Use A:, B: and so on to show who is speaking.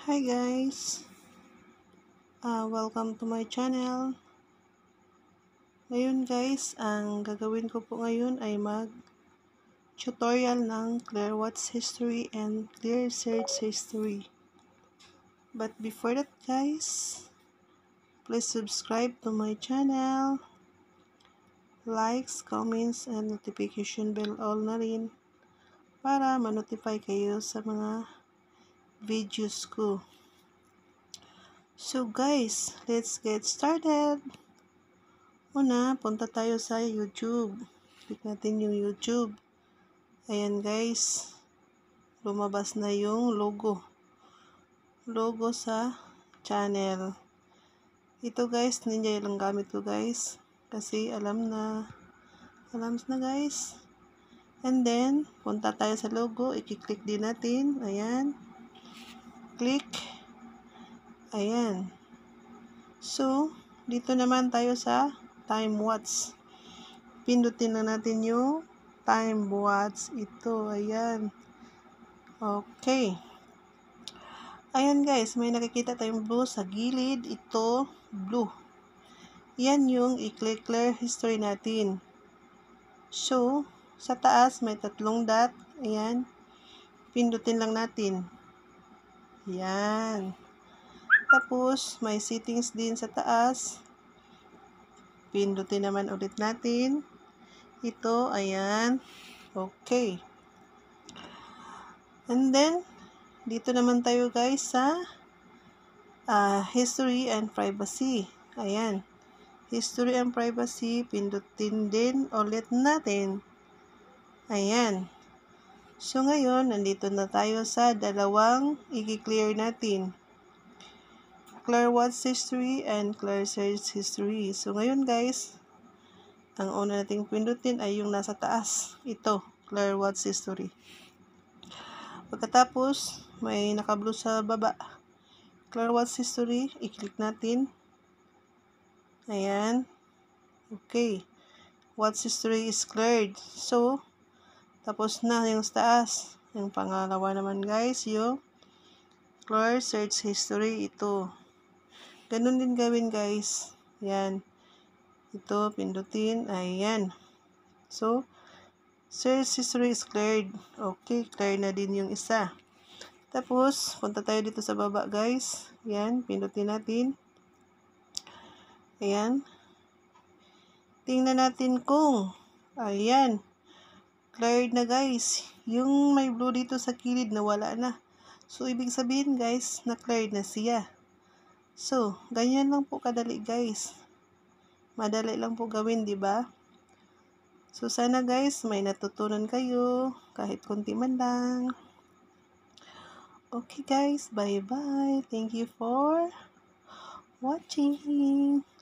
A: Hi guys, welcome to my channel. Ngayon guys, ang gagawin ko po ngayon ay mag-tutorial ng Clear Watch History and Clear Search History. But before that guys, please subscribe to my channel, likes, comments, and notification bell all na rin para ma-notify kayo sa mga videos ko. So guys, let's get started. Una, punta tayo sa YouTube. Click natin yung YouTube. Ayan guys, lumabas na yung logo sa channel. Ito guys, ninja lang gamit ko guys, kasi alam na guys. And then, punta tayo sa logo, i-click din natin. Ayan, click. Ayan. So, dito naman tayo sa time watch. Pindutin na natin yung time watch. Ito, ayan. Okay. Ayan guys, may nakikita tayong blue sa gilid. Ito, blue. Yan yung i-clear history natin. So, sa taas may tatlong dot. Ayan. Pindutin lang natin. Ayan. Tapos, may settings din sa taas. Pindutin naman ulit natin. Ito, ayan. Okay. And then, dito naman tayo guys sa history and privacy. Ayan. History and privacy, pindutin din ulit natin. Ayan. So, ngayon, nandito na tayo sa dalawang i-clear natin. Clear Watch History and Clear Search History. So, ngayon guys, ang una nating pindutin ay yung nasa taas. Ito, Clear Watch History. Pagkatapos, may naka-blue sa baba. Clear Watch History, i-click natin. Ayan. Okay. Watch History is cleared. So, tapos na yung sa taas. Yung pangalawa naman guys, yung Clear Search History. Ito. Ganun din gawin guys. Ayan. Ito, pindutin. Ayan. So, search history is cleared. Okay, clear na din yung isa. Tapos, punta tayo dito sa baba guys. Ayan, pindutin natin. Ayan. Tingnan natin kung, ayan, cleared na guys. Yung may blue dito sa kilid na wala na. So, ibig sabihin guys, na cleared na siya. So, ganyan lang po kadali guys. Madali lang po gawin, di ba? So, sana guys, may natutunan kayo, kahit konti man lang. Okay guys, bye-bye. Thank you for watching.